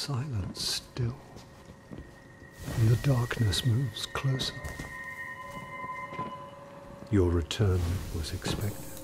silence still, and the darkness moves closer. Your return was expected.